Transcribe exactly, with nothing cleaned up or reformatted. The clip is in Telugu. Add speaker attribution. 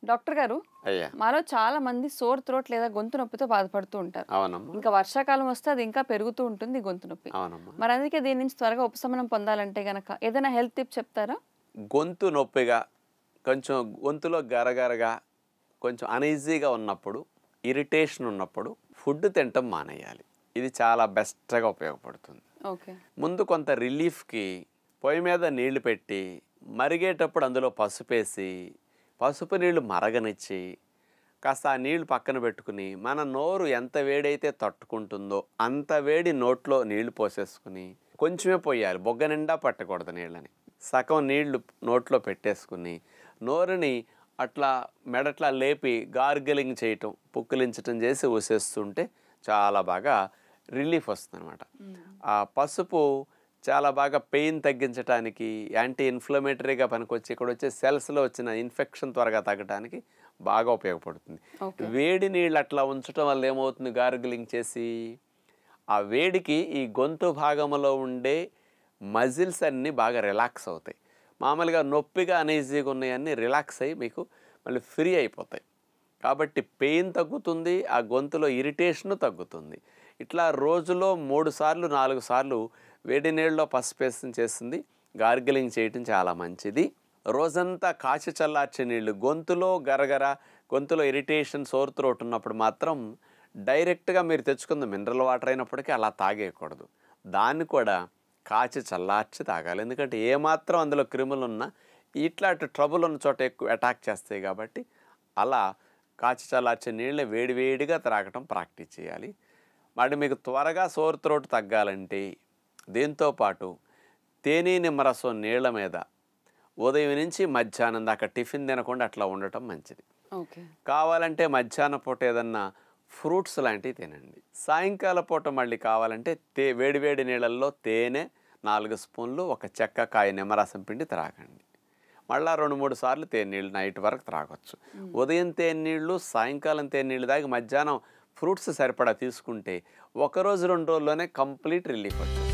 Speaker 1: డాక్టర్ గారు
Speaker 2: అయ్యా
Speaker 1: మాలో చాలా మంది సోర్ థ్రోట్ లేదా గొంతు నొప్పితో బాధపడుతూ ఉంటారు.
Speaker 2: అవునమ్మా
Speaker 1: ఇంకా వర్షాకాలం వస్తే అది ఇంకా పెరుగుతూ ఉంటుంది గొంతు నొప్పి.
Speaker 2: అవునమ్మా
Speaker 1: మరి అందుకే దీని నుంచి త్వరగా ఉపశమనం పొందాలంటే గనక ఏదైనా హెల్త్ టిప్ చెప్తారా?
Speaker 2: గొంతు నొప్పిగా కొంచెం గొంతులో గరగరగా కొంచెం అనీజీగా ఉన్నప్పుడు, ఇరిటేషన్ ఉన్నప్పుడు ఫుడ్ తినటం మానేయాలి. ఇది చాలా బెస్ట్గా ఉపయోగపడుతుంది.
Speaker 1: ఓకే.
Speaker 2: ముందు కొంత రిలీఫ్కి పొయ్యి మీద నీళ్లు పెట్టి మరిగేటప్పుడు అందులో పసుపేసి పసుపు నీళ్లు మరగనిచ్చి కాస్త ఆ నీళ్లు పక్కన పెట్టుకుని మన నోరు ఎంత వేడైతే తట్టుకుంటుందో అంత వేడి నోట్లో నీళ్లు పోసేసుకుని కొంచెమే పోయాలి, బొగ్గ నిండా పట్టకూడదు నీళ్ళని. సగం నీళ్లు నోట్లో పెట్టేసుకుని నోరుని అట్లా మెడట్లా లేపి గార్గిలింగ్ చేయటం, పుక్కిలించటం చేసి ఊసేస్తుంటే చాలా బాగా రిలీఫ్ వస్తుంది అనమాట. ఆ పసుపు చాలా బాగా పెయిన్ తగ్గించడానికి, యాంటీ ఇన్ఫ్లమేటరీగా పనికొచ్చి ఇక్కడ వచ్చే సెల్స్లో వచ్చిన ఇన్ఫెక్షన్ త్వరగా తగ్గడానికి బాగా ఉపయోగపడుతుంది. వేడి నీళ్ళు అట్లా ఉంచడం వల్ల ఏమవుతుంది, గార్గిలింగ్ చేసి ఆ వేడికి ఈ గొంతు భాగంలో ఉండే మజిల్స్ అన్నీ బాగా రిలాక్స్ అవుతాయి. మామూలుగా నొప్పిగా అనీజీగా ఉన్నాయన్నీ రిలాక్స్ అయ్యి మీకు మళ్ళీ ఫ్రీ అయిపోతాయి. కాబట్టి పెయిన్ తగ్గుతుంది, ఆ గొంతులో ఇరిటేషన్ తగ్గుతుంది. ఇట్లా రోజులో మూడు సార్లు నాలుగు సార్లు వేడి నీళ్ళలో పసుపేసం చేస్తుంది గార్గిలింగ్ చేయటం చాలా మంచిది. రోజంతా కాచి చల్లార్చే నీళ్ళు గొంతులో గరగర, గొంతులో ఇరిటేషన్, సోర్ థ్రోట్ ఉన్నప్పుడు మాత్రం డైరెక్ట్గా మీరు తెచ్చుకుంది మినరల్ వాటర్ అయినప్పటికీ అలా తాగేయకూడదు. దాన్ని కూడా కాచి చల్లార్చి తాగాలి. ఎందుకంటే ఏమాత్రం అందులో క్రిములు ఉన్నా ఇట్లాంటి ట్రబుల్ ఉన్న చోట ఎక్కువ అటాక్ చేస్తాయి. కాబట్టి అలా కాచి చల్లార్చే నీళ్ళని వేడివేడిగా త్రాగటం ప్రాక్టీస్ చేయాలి. మరి మీకు త్వరగా సోర్ థ్రోట్ తగ్గాలంటే దీంతోపాటు తేనె నిమ్మరసం నీళ్ళ మీద ఉదయం నుంచి మధ్యాహ్నం దాకా టిఫిన్ తినకుండా అట్లా ఉండటం మంచిది.
Speaker 1: ఓకే.
Speaker 2: కావాలంటే మధ్యాహ్నం పూట ఏదన్నా ఫ్రూట్స్ లాంటివి తినండి. సాయంకాల పూట మళ్ళీ కావాలంటే తే వేడివేడి నీళ్ళల్లో తేనె నాలుగు స్పూన్లు, ఒక చెక్క కాయ నిమ్మరసం పిండి త్రాగండి. మళ్ళీ రెండు మూడు సార్లు తేనీళ్ళు నైట్ వరకు త్రాగొచ్చు. ఉదయం తేనీళ్ళు, సాయంకాలం తేనీళ్ళు తాగి మధ్యాహ్నం ఫ్రూట్స్ సరిపడా తీసుకుంటే ఒకరోజు రెండు రోజుల్లోనే కంప్లీట్ రిలీఫ్ వచ్చేస్తుంది.